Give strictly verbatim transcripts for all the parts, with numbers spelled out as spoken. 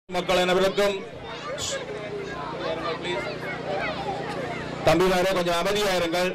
மக்கள் அனைவருக்கும் தம்பிமாரே கொஞ்சம் அமைதியாயிருங்கள்.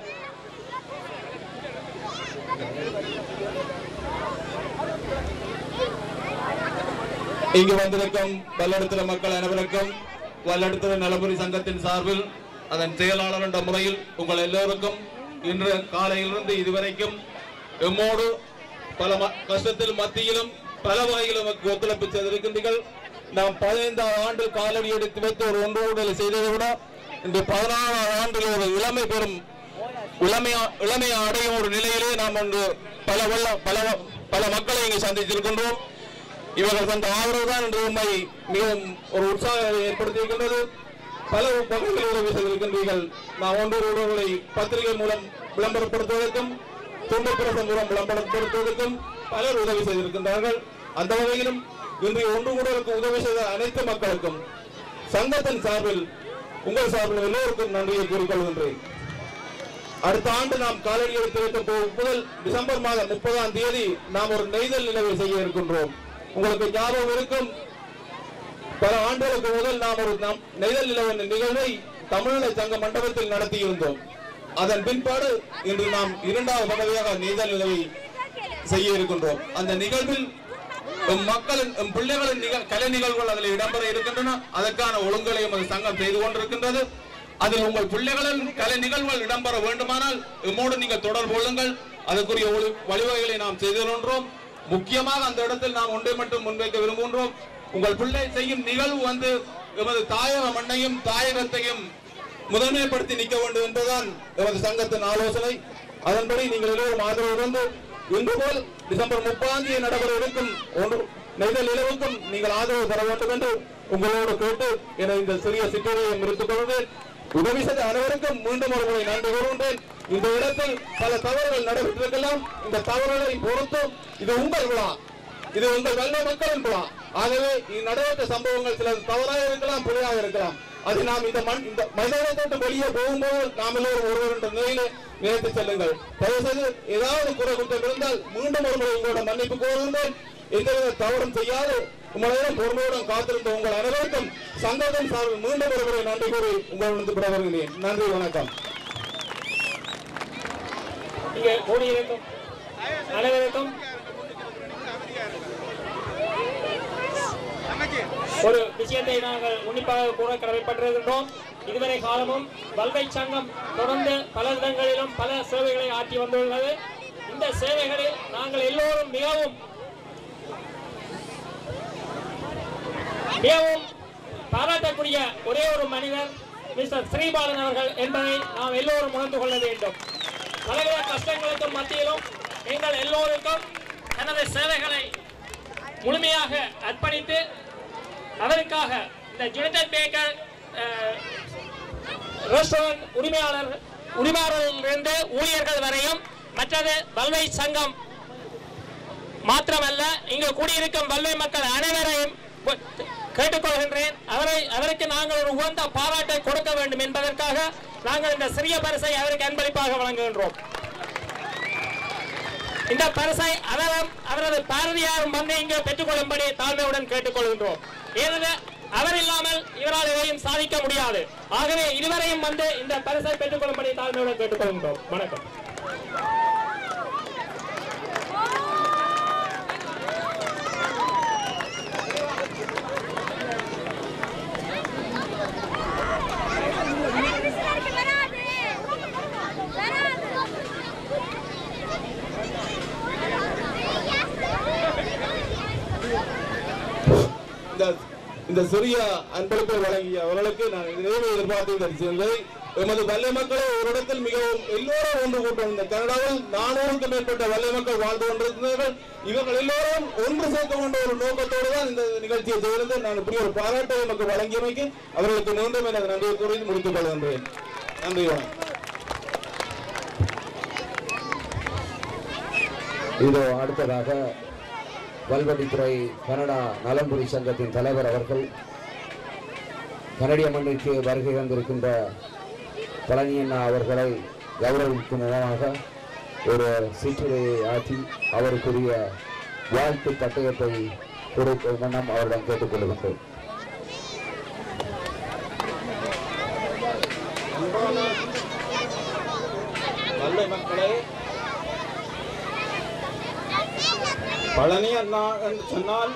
இங்கு வந்திருக்கும் வல்லெடுத்துற மக்கள் அனைவருக்கும் வல்லெடுத்துற நலபுரி சங்கத்தின் சார்பில் அதன் செயலாளர் என்ற முறையில் உங்கள் எல்லோருக்கும் இன்று காலையிலிருந்து இதுவரைக்கும் எம்மோடு பல கஷ்டத்தில் மத்தியிலும் பல வகையிலும் ஒத்துழைப்பு செய்திருக்கின்றீர்கள். நாம் பதினைந்தாம் ஆண்டு காலடி எடுத்து வைத்து ஒரு ஒன்றோடு செய்ததை விட இந்த பதினாறாம் ஆண்டில் ஒரு இளமை பெறும் இளமையா இளமையை அடையும் ஒரு நிலையிலே நாம் இன்று பல வல்ல பல பல மக்களை இங்கு சந்தித்திருக்கின்றோம். இவர்கள் தந்த ஆதரவு தான் இன்று உண்மை மிகவும் ஒரு உற்சாகத்தை ஏற்படுத்தியிருக்கின்றது. பல வகைகளில் உதவி செய்திருக்கின்றீர்கள். நாம் ஒன்றொரு உறவுகளை பத்திரிகை மூலம் விளம்பரப்படுத்துவதற்கும் துண்டு பிரசம் மூலம் விளம்பரப்படுத்துவதற்கும் பலர் உதவி செய்திருக்கின்றார்கள். அந்த வகையிலும் இன்றைய ஒன்று கூடலுக்கு உதவி செய்த அனைத்து மக்களுக்கும் சங்கத்தின் சார்பில் உங்கள் சார்பில் எல்லோருக்கும் நன்றியை கூறிக்கொள்கின்றேன். அடுத்த ஆண்டு நாம் காலடி எடுத்து வைத்த முதல் டிசம்பர் மாதம் முப்பதாம் தேதி நாம் ஒரு நெய்தல் நிலவை செய்ய இருக்கின்றோம். உங்களுக்கு ஞாபகம் இருக்கும், பல ஆண்டுகளுக்கு முதல் நாம் ஒரு நெய்தல் நிலவின் நிகழ்வை தமிழக சங்க மண்டபத்தில் நடத்தியிருந்தோம். அதன் பின்பாடு இன்று நாம் இரண்டாவது தடவையாக நெய்தல் நிலவை செய்ய இருக்கின்றோம். அந்த நிகழ்வில் மக்களின் பிள்ளைகளின் கலை நிகழ்வுகள் அதில் இடம்பெற இருக்கின்றன. அதற்கான ஒழுங்குகளை எமது சங்கம் செய்து கொண்டிருக்கின்றது. அதில் உங்கள் பிள்ளைகளின் கலை நிகழ்வுகள் இடம்பெற வேண்டுமானால் எம்மோடு நீங்கள் தொடர்பு கொள்ளுங்கள். அதற்குரிய வழிவகைகளை நாம் செய்திருக்கின்றோம். முக்கியமாக அந்த இடத்தில் நாம் ஒன்றை மட்டும் முன்வைக்க விரும்புகின்றோம். உங்கள் பிள்ளை செய்யும் நிகழ்வு வந்து எமது தாயக மண்ணையும் தாயகத்தையும் முதன்மைப்படுத்தி நிற்க வேண்டும் என்பதுதான் எமது சங்கத்தின் ஆலோசனை. அதன்படி நீங்கள் எல்லோரும் ஆதரவு இருந்து இன்று போல் டிசம்பர் முப்பதாம் தேதி நடைபெற இருக்கும் ஒன்று நெய்தல் நிலவுக்கும் நீங்கள் ஆதரவு தர வேண்டும் என்று உங்களோடு கேட்டு என இந்த சிறிய சிற்றுரையை முடித்துக் கொள்கிறேன். உதவி செய்த அனைவருக்கும் மீண்டும் ஒரு முறை நன்றி கூறுகின்றேன். இந்த இடத்தில் பல தவறுகள் நடைபெற்றிருக்கலாம். இந்த தவறுகளை பொறுத்தும் இது உங்கள் விழா, இது உங்கள் வெள்ளை மக்களின் விழா. ஆகவே நடைபெற்ற சம்பவங்கள் சில தவறாக இருக்கலாம், பிழையாக இருக்கலாம். அது நாம் இந்த மண் இந்த மைதானத்தை வெளியே போகும்போது நாம் எல்லோரும் ஒருவர் என்ற நிலையிலே நினைத்து செல்லுங்கள். தயவுசெய்து ஏதாவது குறை குற்றம் இருந்தால் மீண்டும் ஒரு முறை உங்களோட மன்னிப்பு கோருகின்றேன். எந்தவித தவறும் செய்யாது உங்களிடம் பொறுமையுடன் காத்திருந்த உங்கள் அனைவருக்கும் சங்கத்தின் சார்பில் மீண்டும் ஒரு முறை நன்றி கூறி உங்களிடம் விட வருகிறேன். நன்றி, வணக்கம். இங்கே கூடியிருக்கும் அனைவருக்கும் ஒரு விஷயத்தை நாங்கள் உன்னிப்பாக கூற கடமைப்பட்டிருக்கின்றோம். இதுவரை காலமும் வல்வை சங்கம் தொடர்ந்து பல இடங்களிலும் பல சேவைகளை ஆற்றி வந்துள்ளது. இந்த சேவைகளில் நாங்கள் எல்லோரும் மிகவும் மிகவும் பாராட்டக்கூடிய ஒரே ஒரு மனிதர் மிஸ்டர் ஸ்ரீபாலன் அவர்கள் என்பதை நாம் எல்லோரும் உணர்ந்து கொள்ள வேண்டும். பலவித கஷ்டங்களுக்கு மத்தியிலும் எங்கள் எல்லோருக்கும் தனது சேவைகளை முழுமையாக அர்ப்பணித்து அதற்காக இந்த யுனைடெட் பேக்கர் ரெஸ்டாரண்ட் உரிமையாளர் உரிமையாளரிலிருந்து ஊழியர்கள் வரையும் மற்றது வல்வை சங்கம் மாத்திரமல்ல இங்கு கூடியிருக்கும் வல்வை மக்கள் அனைவரையும் கேட்டுக்கொள்கின்றேன். அவரை அவருக்கு நாங்கள் ஒரு உகந்த பாராட்டை கொடுக்க வேண்டும் என்பதற்காக நாங்கள் இந்த சிறிய பரிசை அவருக்கு அன்பளிப்பாக வழங்குகின்றோம். இந்த பரிசை அவரும் அவரது பாரதியாரும் வந்து இங்கு பெற்றுக்கொள்ளும்படி தாழ்மையுடன் கேட்டுக்கொள்கின்றோம். ஏனெனில் அவர் இல்லாமல் இவரால் எதையும் சாதிக்க முடியாது. ஆகவே இருவரையும் வந்து இந்த பரிசை பெற்றுக்கொள்ளும்படி தாழ்மையுடன் கேட்டுக்கொள்கின்றோம். வணக்கம். இந்த சிறிய அன்பளிப்பை வழங்கிய அவர்களுக்கு நான் நிறைவு எதிர்பார்த்து எமது வல்லை மக்களை ஒரு இடத்தில் மிகவும் எல்லோரும் ஒன்று கூட்டம். இந்த கனடாவில் நானூறுக்கும் மேற்பட்ட வல்லை மக்கள் வாழ்ந்து கொண்டிருக்கிறார்கள். இவர்கள் எல்லோரும் ஒன்று சேர்க்க கொண்ட ஒரு நோக்கத்தோடு தான் இந்த நிகழ்ச்சியை செய்திருந்து நான் இப்படி ஒரு பாராட்டை நமக்கு வழங்கியமைக்கு அவர்களுக்கு மீண்டும் எனது நன்றியை கூறி முடித்துக் கொள்கின்றேன். நன்றி, வணக்கம். இதோ அடுத்ததாக வல்வெட்டித்துறை கனடா நலம்புரி சங்கத்தின் தலைவர் அவர்கள் கனடிய மண்ணிற்கு வருகை வந்திருக்கின்ற பழனியண்ணா அவர்களை கௌரவிக்கும் விதமாக ஒரு சிற்றுரையை ஆற்றி அவருக்குரிய வாழ்த்து பட்டயத்தை கொடுக்கும் வண்ணம் அவரிடம் கேட்டுக்கொள்கின்றோம். பழனி அண்ணா என்று சொன்னால்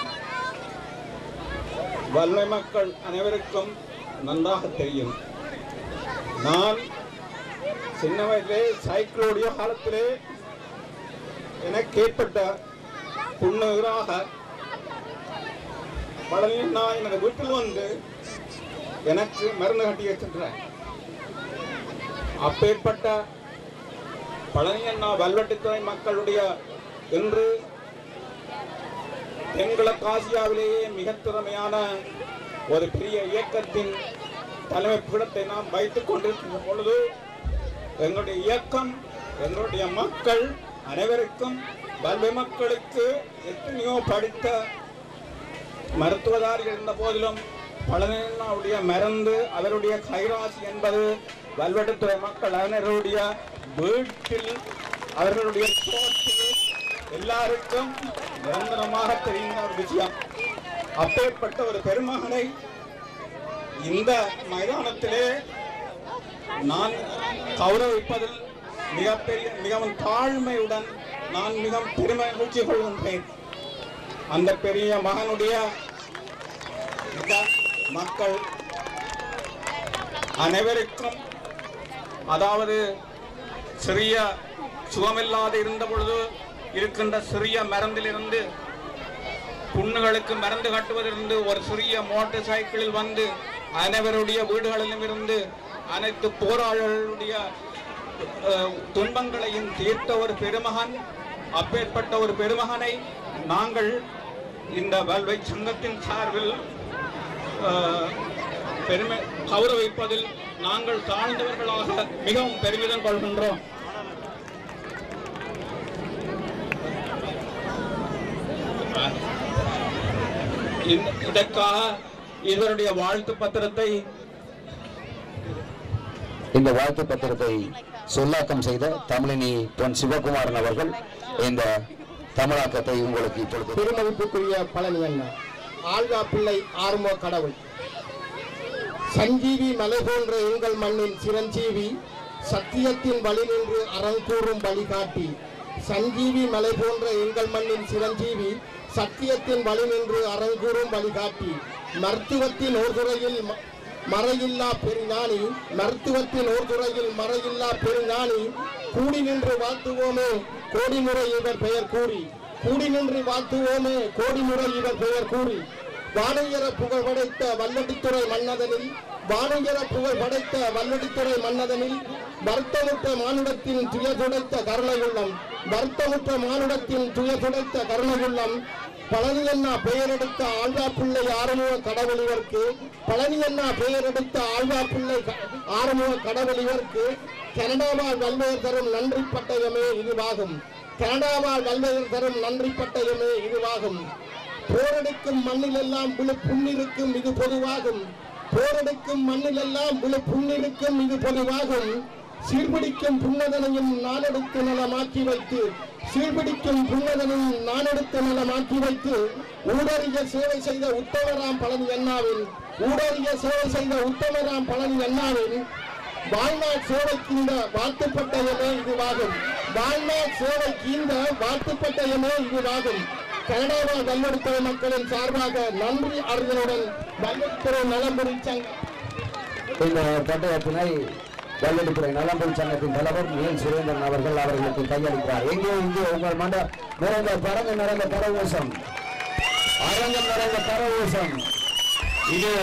வல்லை மக்கள் அனைவருக்கும் நன்றாக தெரியும். நான் சின்ன வயதிலே சைக்கிளோடிய காலத்திலே எனக்கு ஏற்பட்ட புண்ணுகளாக பழனி அண்ணா எனது வீட்டில் வந்து எனக்கு மருந்து கட்டி வச்சிருக்கிறேன். அப்பேற்பட்ட பழனி அண்ணா வல்வெட்டித்துறை மக்களுடைய இன்று தென்கிழக்கு ஆசியாவிலேயே மிக திறமையான ஒரு பெரிய இயக்கத்தின் தலைமை பீடத்தை நாம் வைத்துக் கொண்டிருக்கின்ற பொழுது எங்களுடைய இயக்கம் எங்களுடைய மக்கள் அனைவருக்கும் வல்வை மக்களுக்கு எத்தனையோ படித்த மருத்துவதாரிகள் இருந்த போதிலும் பழனியுடைய மருந்து அவருடைய கைராசி என்பது வல்வெட்டித்துறை மக்கள் அனைவருடைய வீட்டில் அவர்களுடைய தோட்டத்தில் எல்லாருக்கும் நிரந்தரமாக தெரிந்த ஒரு விஷயம். அப்பேற்பட்ட ஒரு பெருமகனை இந்த மைதானத்திலே நான் கௌரவிப்பதில் மிகப்பெரிய மிகவும் தாழ்மையுடன் நான் மிகவும் பெருமை மகிழ்ச்சி கொள்கின்றேன். அந்த பெரிய மகனுடைய மக்கள் அனைவருக்கும், அதாவது சிறிய சுகமில்லாது இருந்த பொழுது இருக்கின்ற சிறிய மருந்திலிருந்து புண்ணுகளுக்கு மருந்து கட்டுவதிலிருந்து ஒரு சிறிய மோட்டார் சைக்கிளில் வந்து அனைவருடைய வீடுகளிலும் இருந்து அனைத்து போராளிகளுடைய துன்பங்களையும் தீர்த்த ஒரு பெருமகன். அப்பேற்பட்ட ஒரு பெருமகனை நாங்கள் இந்த வல்வை சங்கத்தின் சார்பில் பெருமை கௌரவிப்பதில் நாங்கள் தாழ்ந்தவர்களாக மிகவும் பெருமிதம் கொள்கின்றோம். இதற்காக இவருடைய வாழ்த்து பத்திரத்தை இந்த வாழ்த்து பத்திரத்தை சொல்லாக்கம் செய்த தமிழினி பொன் சிவகுமாரன் அவர்கள் இந்த தமிழாக்கத்தை உங்களுக்கு இப்பொழுது. பெருமதிப்புக்குரிய பழனி அண்ணா, ஆழ்வா பிள்ளை ஆறுமோ கடவுள், சஞ்சீவி மலை போன்ற எங்கள் மண்ணின் சிரஞ்சீவி, சத்தியத்தின் வழி நின்று அறங்கூறும் வழிகாட்டி. சஞ்சீவி மலை போன்ற எங்கள் மண்ணின் சிரஞ்சீவி, சத்தியத்தின் வழி நின்று அறங்கூறும் வழிகாட்டி. மருத்துவத்தின் ஓர்துறையில் மறையில்லா பெருஞானி, மருத்துவத்தின் ஓர்துறையில் மறையில்லா பெருஞானி. கூடி நின்று வாழ்த்துவோமே கோடி முறை இவர் பெயர் கூறி, கூடி நின்று வாழ்த்துவோமே கோடி முறை இவர் பெயர் கூறி. வானையர புகழ் படைத்த வல்லடித்துறை மன்னதனில், வானையர புகழ் படைத்த வல்லடித்துறை மன்னதனில், வருத்தமுற்ற மானுடத்தின் துய துடைத்த கருணையுள்ளம், வருத்தமுற்ற மானுடத்தின் துய துடைத்த கருணையுள்ளம். பழனி அண்ணா பெயரெடுத்த ஆழ்வா பிள்ளை ஆறுமுக கடவுள் இவருக்கு, பழனி அண்ணா பெயரெடுத்த ஆழ்வா பிள்ளை ஆறுமுக கடவுள் இவருக்கு. கனடாவால் வல்வையர் தரும் நன்றி பட்டயமே இதுவாகும், கனடாவால் வல்வையர் தரும் நன்றி பட்டயமே இதுவாகும். போரெடுக்கும் மண்ணிலெல்லாம் விழு புண்ணிருக்கும் இது பொதுவாகும், போரெடுக்கும் மண்ணிலெல்லாம் விழு புண்ணிருக்கும் இது பொதுவாகும். சீர்பிடிக்கும் புன்னதனையும் நாளெடுத்து நலமாக்கி வைத்து, சீர்பிடிக்கும் புன்னதனையும் நாளெடுத்து நலமாக்கி வைத்து. ஊடறிய சேவை செய்த உத்தமராம் பழனி அண்ணாவின், ஊடறிய சேவை செய்த உத்தமராம் பழனி அண்ணாவின் வாழ்நாள் சேவைக்கு இந்த வாழ்த்துப்பட்டயமே இதுவாகும், வாழ்நாள் சேவைக்கு இந்த வாழ்த்துப்பட்டயமே இதுவாகும். கனடாவால் வல்லடித்துறை மக்களின் சார்பாக நன்றி அறிதலுடன் வல்லடித்துறை நலம்புரி சங்கம். இந்த பட்டயத்தினை வல்லடித்துறை நலம்புரி சங்கத்தின் தலைவர் மேல் சுரேந்திரன் அவர்கள் அவர்களுக்கு கையளிக்கிறார். எங்கே இங்கே உங்கள் மண்ட நிறைந்த பரங்கு நிறைந்த கரகோஷம், அரங்கம் நிறைந்த கரகோஷம். இது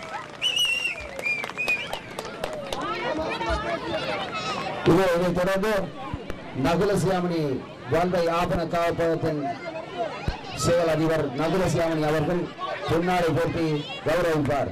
இது இதைத் தொடர்ந்து நகுலசியாமணி வாழ்வை ஆபண காப்பகத்தின் செயல் அதிபர் நகுலசியாமணி அவர்கள் பொன்னாடை போட்டி கௌரவிப்பார்.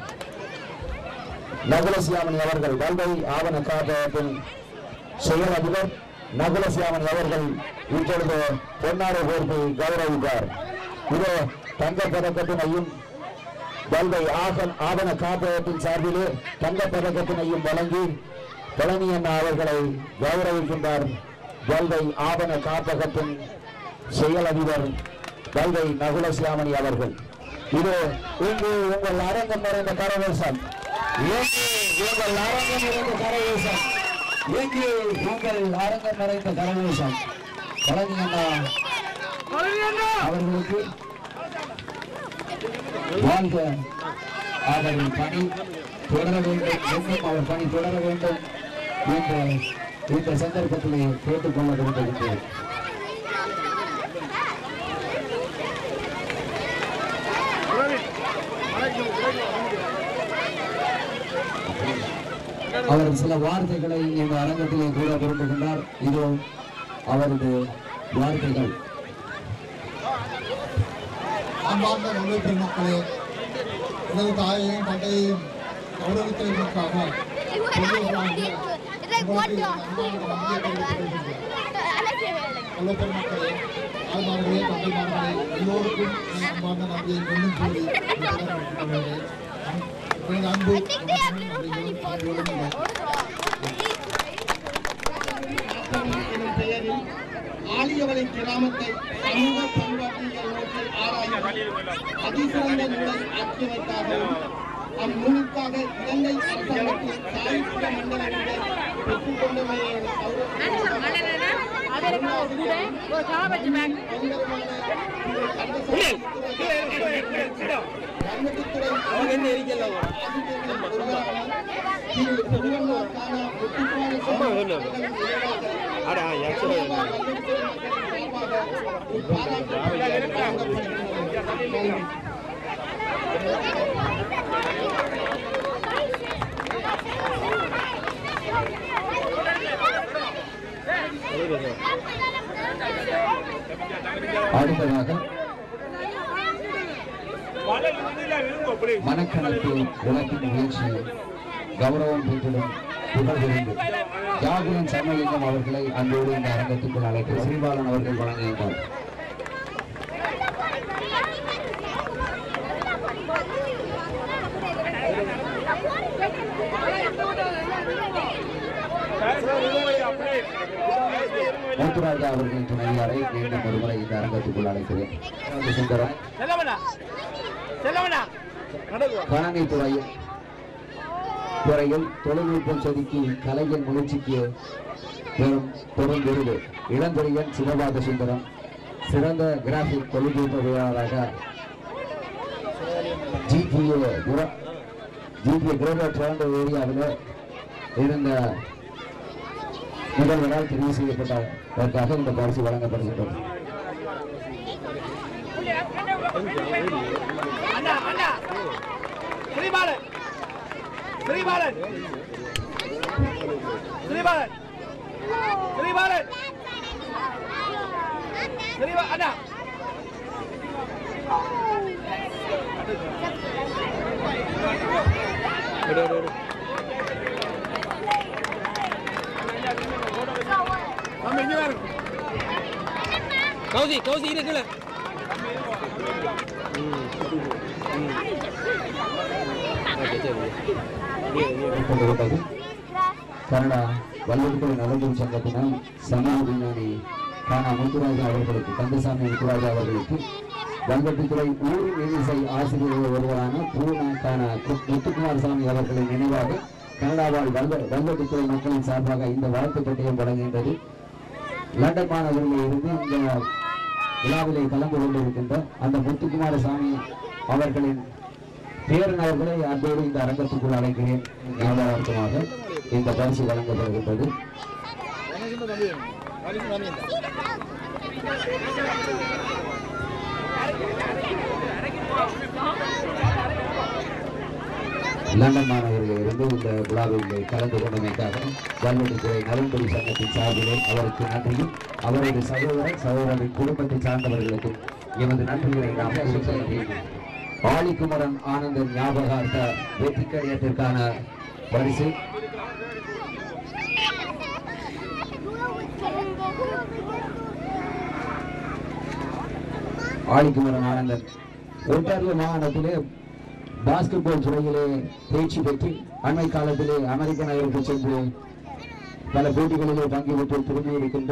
நகுலசியாமணி அவர்கள் வாழ்வை ஆவண காப்பகத்தின் செயல் அதிபர் நகுலசியாமணி அவர்கள் இப்பொழுது பொன்னாடை போட்டி கௌரவிப்பார். இது தங்க பதக்கத்தினையும் வல்வை ஆவண காப்பகத்தின் சார்பிலே தங்க பதக்கத்தினையும் வழங்கி பழனி அண்ணா அவர்களை கௌரவிக்கின்றார். வல்வை ஆவண காப்பகத்தின் செயல் அதிபர் வல்வை நகுலசியாமணி அவர்கள். இது இங்கு உங்கள் அரங்கம் நிறைந்த கரவேசம், உங்கள் அரங்கம் நிறைந்த கரவேசம், இங்கு உங்கள் அரங்கம் நிறைந்த கரவேசம். பழனி அண்ணா அவர்களுக்கு வாழ்க அவரின் பணி தொடர வேண்டும், இன்னும் அவர் பணி தொடர வேண்டும் என்ற இந்த சந்தர்ப்பத்திலே கேட்டுக்கொள்ள விரும்புகின்றேன். அவர் சில வார்த்தைகளை இந்த அரங்கத்திலே கூட விரும்புகின்றார். இதோ அவரது வார்த்தைகள். அன்பார்ந்த நண்பர் பெருமக்களே, எனது தாயையும் தந்தையையும் கௌரவித்ததற்காக நல்ல பெருமக்களே, தாய்மார்களே, தந்தைமார்களே, எல்லோருக்கும் அன்பார்ந்த நன்றியை மீண்டும் கூறி எனது அன்பு எனும் பெயரில் ஆலியவளை கிராமத்தை சமூக பண்பாட்டியல் நோக்கில் ஆராயும் அதிசிறந்த நூலை ஆக்கியதற்காகவும் அந்நூலுக்காக இலங்கை அரசாங்கத்தில் சாகித்ய மண்டல விருதை பெற்றுக் கொண்டமையை அடுத்ததாக மனக்கணக்கு உலகின் நிகழ்ச்சி கௌரவம் பெற்றிடும் புகழ்விருந்து ஜாகுலன் சர்மலிங்கம் அவர்களை அன்போடு இந்த அரங்கத்துக்குள் அழைத்து ஸ்ரீபாலன் அவர்கள் வழங்குகின்றார். மூத்துராஜா அவர்களின் துணையாரை மீண்டும் ஒருமுறை இந்த அரங்கத்துக்குள் அழைக்கிறேன். சுந்தரம் கணனி துறையில் துறையில் தொழில்நுட்பம் செதுக்கி கலைஞர் முயற்சிக்கு பெரும் பெரும் விருது இளந்துறையன் சிவபாத சுந்தரம் சிறந்த கிராபிக் தொழில்நுட்பவியலாளராக ஜிபிஏ ஜிபிஏ கிரேட்டர் டொரண்டோ ஏரியாவில் இருந்த முதல்வரால் தெரிவு செய்யப்பட்டதற்காக இந்த பரிசு வழங்கப்படுகின்றது. ஸ்ரீபாலன் ஸ்ரீபாலன் ஸ்ரீபாலன் ஸ்ரீபாலன் ஸ்ரீபா அண்ணா கௌசி கௌசி இருக்குல்ல கனடா வல்லூர்துறை நலம்பூர் சங்கத்தினால் சமூக விஞ்ஞானி கானா முத்துராஜா அவர்களுக்கு கந்தசாமி முத்துராஜா அவர்களுக்கு வல்வெட்டித்துறை ஊர் இசை ஆசிரியர்கள் ஒருவரான பூனா கானா முத்துக்குமார் சாமி அவர்களின் நினைவாக கனடாவால் வல்வ வல்வெட்டித்துறை மக்களின் சார்பாக இந்த வாழ்த்து பட்டியம் வழங்குகின்றது. லண்டன் மாநகரில் இருந்து இந்த விழாவிலே கலந்து கொண்டிருக்கின்ற அந்த முத்துக்குமார சாமி அவர்களின் பேரன் அவர்களை அன்போடு இந்த அரங்கத்துக்குள் அழைக்கிறேன். ஞாபகார்த்தமாக இந்த பரிசு வழங்கப்படுகின்றது. லண்டன் மாநகரில் இருந்து இந்த விழாவில் கலந்து கொண்டமைக்காக வல்வெட்டித்துறை நலன்புரி சங்கத்தின் சார்பிலே அவருக்கு நன்றியும் அவரது சகோதரர் சகோதரின் குடும்பத்தை சார்ந்தவர்களுக்கும் எமது நன்றிகளை நாம் தெரிவிக்கின்றோம். ஆலிக்குமரன் ஆனந்தன் ஞாபகார்த்த வெற்றி கடிதத்திற்கான பரிசு ஆலிக்குமரன் ஆனந்தன் ஒன்டாரியோ மாகாணத்திலே பாஸ்கெட் பால் துறையிலே தேர்ச்சி பெற்று அண்மை காலத்திலே அமெரிக்க நகருக்கு சென்று பல போட்டிகளிலே பங்கு பெற்று திரும்பி இருக்கின்ற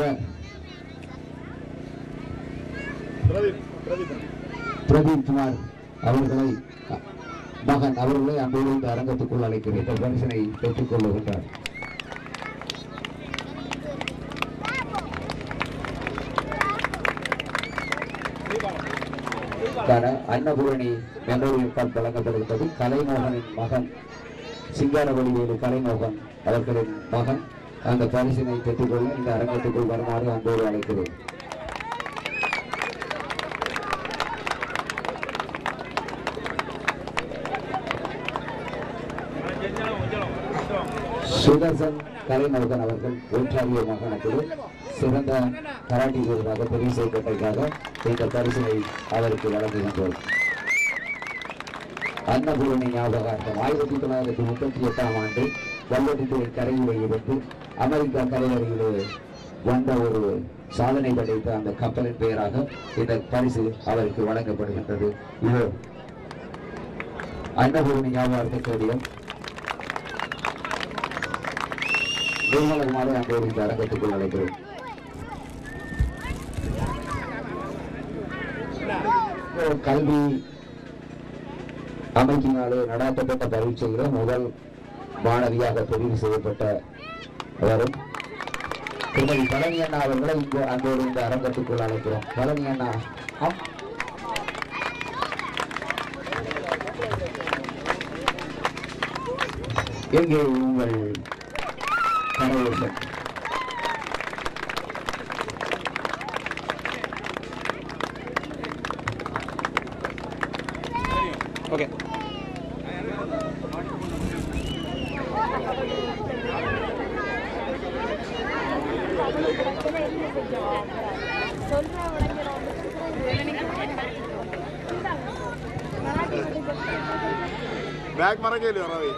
பிரதீப் குமார் அவர்களை மகன் அவர்களை அன்போடு இந்த அரங்கத்துக்குள் அழைக்கிறேன். இந்த பரிசனை பெற்றுக் கொள்ளுகின்றார். அன்னபூரணி மெமோரியல் கார்டு வழங்கப்படுகிறது. கலைமோகனின் மகன் சிங்காரவழிவேலு கலைமோகன் அவர்களின் மகன் அந்த பரிசினை பெற்றுக்கொள்ள இந்த அரங்கத்துக்குள் வருமாறு அன்போடு அழைக்கிறேன். சுதர்சன் கலைமோகன் அவர்கள் ஒன்றாரிய மாகாணத்தில் சிறந்த கராட்டி வீரராக தெரிவு செய்யப்பட்டதற்காக இந்த பரிசினை அவருக்கு வழங்குகின்றோம். அன்னபூரணி ஞாபகார்த்தம் ஆயிரத்தி தொள்ளாயிரத்தி முப்பத்தி எட்டாம் ஆண்டு வல்லடித்துறை கரையிலே இருந்து அமெரிக்கா கரையறையிலே வந்த ஒரு சாதனை படைத்த அந்த கப்பலின் பெயராக இந்த பரிசு அவருக்கு வழங்கப்படுகின்றது. இது அன்னபூரணி ஞாபகார்த்தக்கூடிய நிர்மலகுமாரை அன்போடு இந்த அரங்கத்துக்குள் அழைக்கிறேன். கல்வி அமைப்பினாலே நடாத்தப்பட்ட பரீட்சையில முதல் மாணவியாக தெரிவு செய்யப்பட்ட வரும் திருமதி பழனி அண்ணா அவர்களை இங்கு அன்போடு இந்த அரங்கத்துக்குள் அழைக்கிறோம். பழனி அண்ணா எங்கே உங்கள் கனவேசன் ஓகே बैग मारा के लिए रवि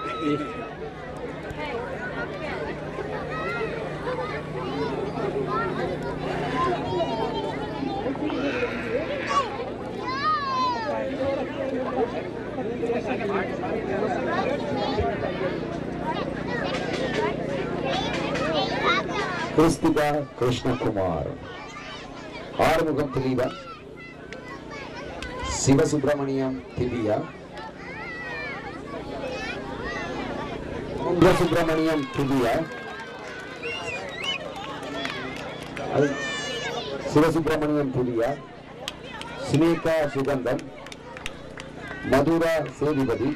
கிறிஸ்திகா கிருஷ்ணகுமார், ஆறுமுகம் திலீபன், சிவசுப்பிரமணியம் திவ்யா, சுப்பிரமணியம் திவ்யா, சிவசுப்பிரமணியம் திவ்யா, சினேகா சுகந்தன், மதுரா சேதுபதி,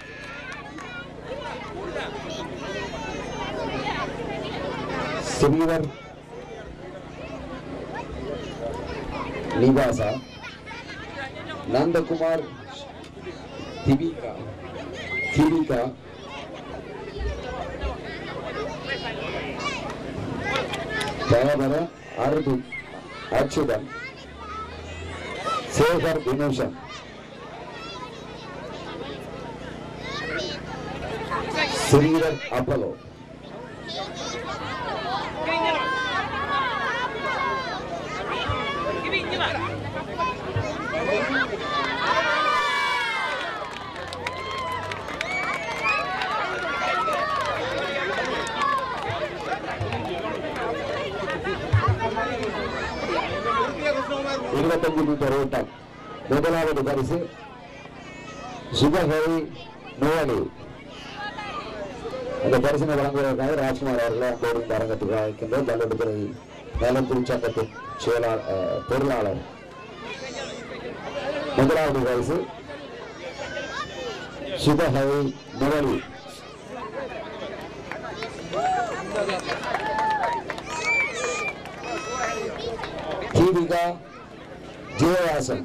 ஸ்ரீவர் நிவாசா, நந்தகுமார் திவிகா திவிகா தயாபர அருது அச்சுதன், சேகர் வினோஷன், ஸ்ரீவர் அப்பலோ, இருபத்தஞ்சு மீட்டர் ஓட்டம் முதலாவது பரிசு சுபஹரி நோயாளி. அந்த பரிசினை வழங்குவதற்காக ராஜ்குமார் அவர்களை அன்போடு இந்த அரங்கத்துக்கு அழைக்கின்றோம். பல்லடுத்துறை நலன்புரி சங்கத்தின் செயலாளர் பொருளாளர். முதலாவது பரிசு சுபஹரி நோயாளி. தீபிகா ஜெயவாசன்,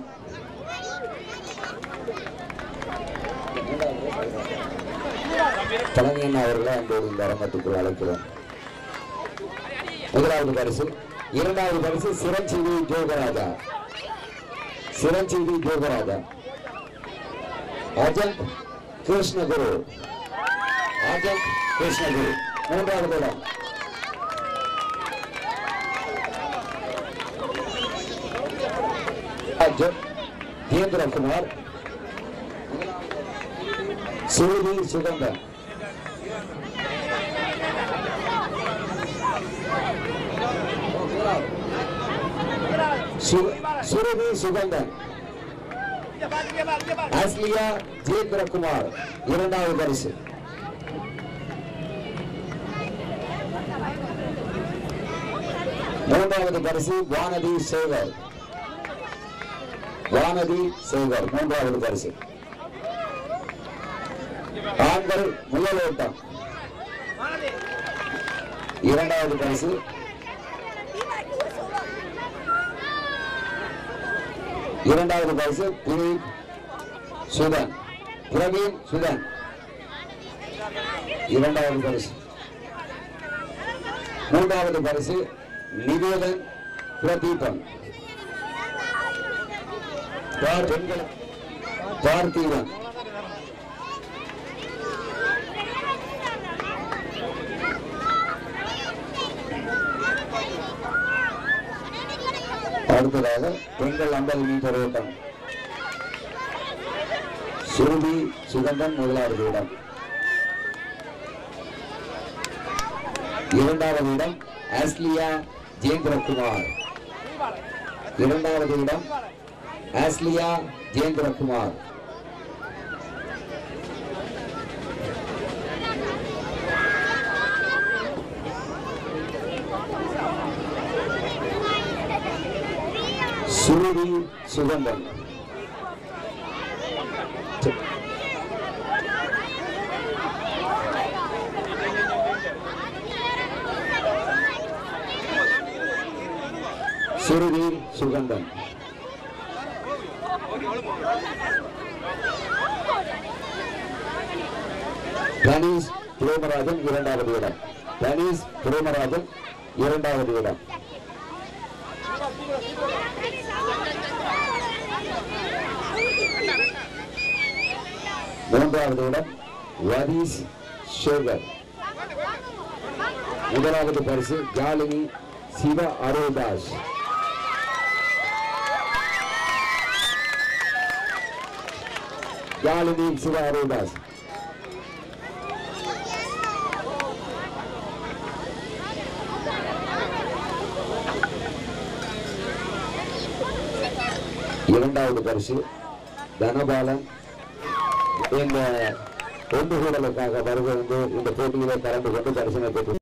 பழனியன் அவர்களை அன்போடு இந்த அரங்கத்துக்குள் அழைக்கிறோம். முதலாவது பரிசு. இரண்டாவது பரிசு சிரஞ்சீவி ஜோகராஜா, சிரஞ்சீவி ஜோகராஜா. அஜந்த் கிருஷ்ணகுரு, அஜந்த் கிருஷ்ணகுரு. மூன்றாவது இடம் தேந்திரகுமார், சுருதி சுகந்தன், சுருதி சுகந்தன், ஆஸ்லியா ஜெயந்திரகுமார். இரண்டாவது பரிசு. மூன்றாவது பரிசு வானதி சேகர். வானதி சேகர் மூன்றாவது பரிசு. ஆண்கள் முதல் ஓட்டம் இரண்டாவது பரிசு. இரண்டாவது பரிசு பிரவீன் சுதன் பிரவீன் சுதன் இரண்டாவது பரிசு. மூன்றாவது பரிசு நிவேதன் பிரதீபன் பார்த்திவன். அடுத்ததாக பெண்கள் ஐம்பது மீட்டர் ஓட்டம் சுருதி சுகந்தன் முதலாவது இடம். இரண்டாவது இடம் ஆஸ்லியா ஜெயந்திரகுமார். இரண்டாவது இடம் ஆஸ்லியா ஜெயந்திரகுமார். சுருதி சுகந்தன். சுருதி சுகந்தன். தனீஷ் பிரேமராஜன் இரண்டாவது இடம். தனீஷ் பிரேமராஜன் இரண்டாவது இடம். மூன்றாவது இடம் வரீஸ் சேகர். முதலாவது பரிசு ஜாலினி சிவ அருள்தாஸ். ஜாலினி சிவ அருள்தாஸ். இரண்டாவது பரிசு தனபாலன். இந்த ஒன்று கூடலுக்காக வருகை வந்து இந்த போட்டியிலே கலந்து கொண்டு தரிசனம் பெற்று